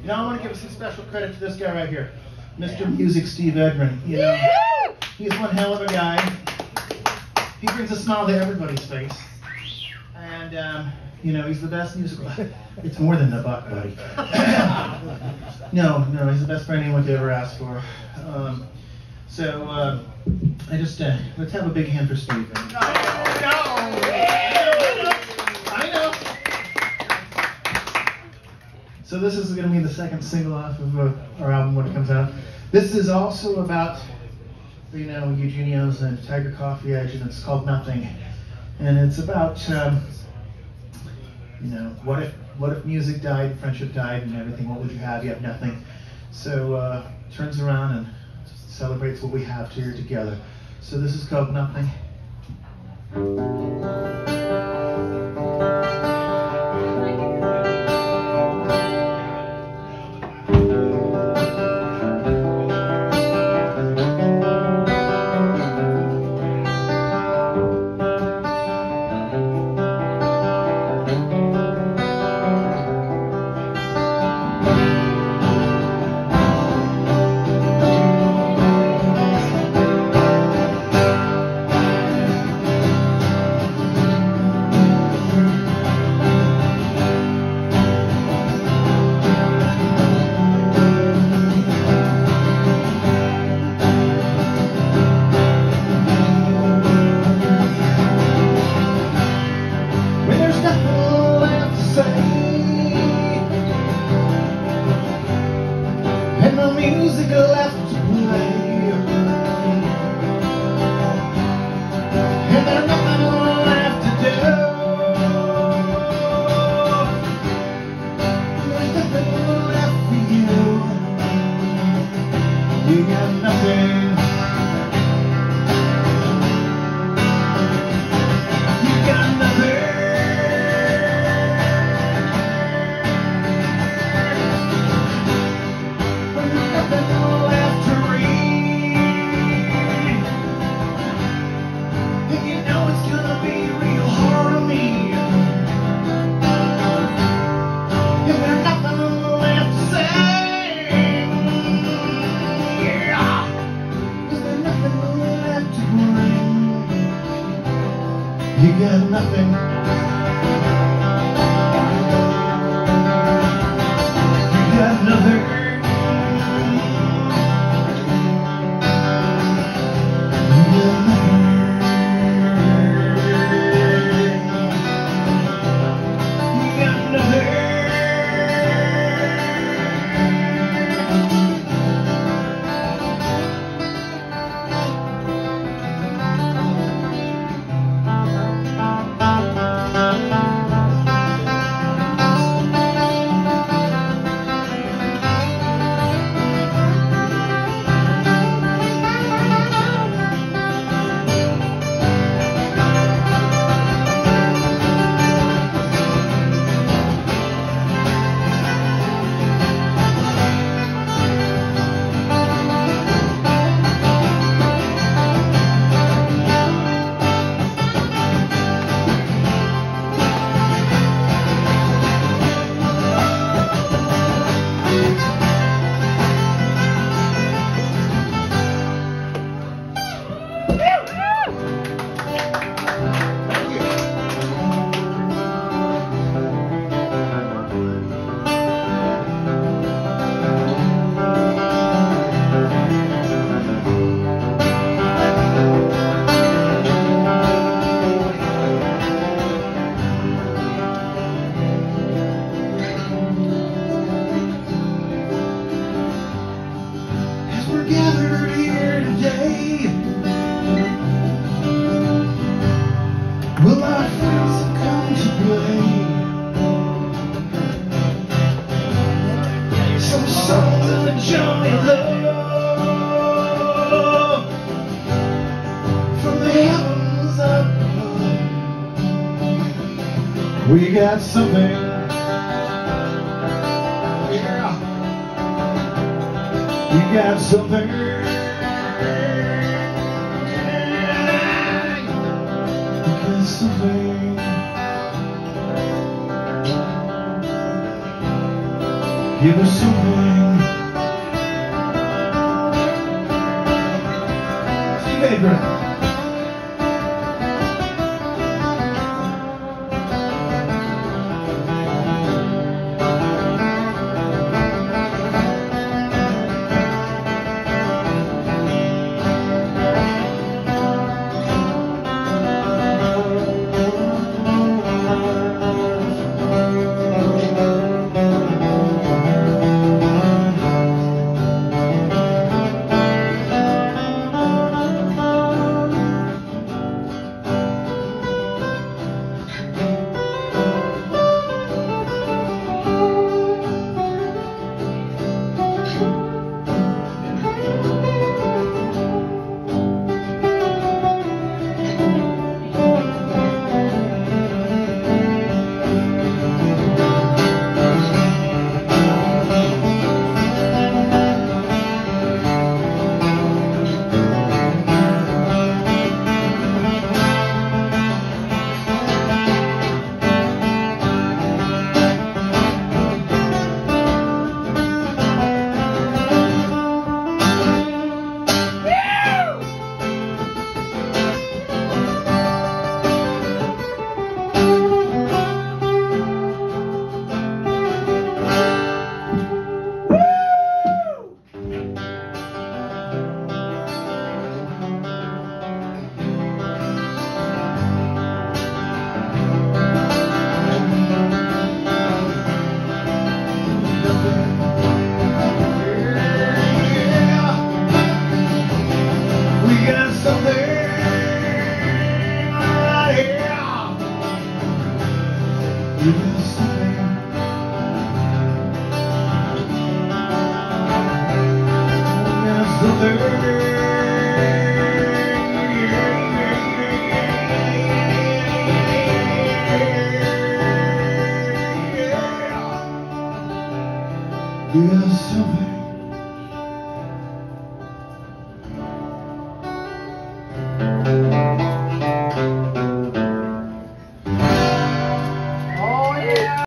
You know, I want to give some special credit to this guy right here, Mr. Music Steve Edgren. You know, he's one hell of a guy. He brings a smile to everybody's face. And, you know, he's the best musical. It's more than a buck, buddy. No, he's the best friend anyone could ever ask for. I just, let's have a big hand for Steve. I know. So this is going to be the second single off of our album when it comes out. This is also about, you know, Eugenio's and Tiger Coffee Edge, and it's called Nothing. And it's about, you know, what if music died, friendship died, and everything? What would you have? You have nothing. So turns around and celebrates what we have here together. So this is called Nothing. You got nothing. You got nothing. We got something, yeah. You got something, you got something, Give us something. Steve Adrian. You got something.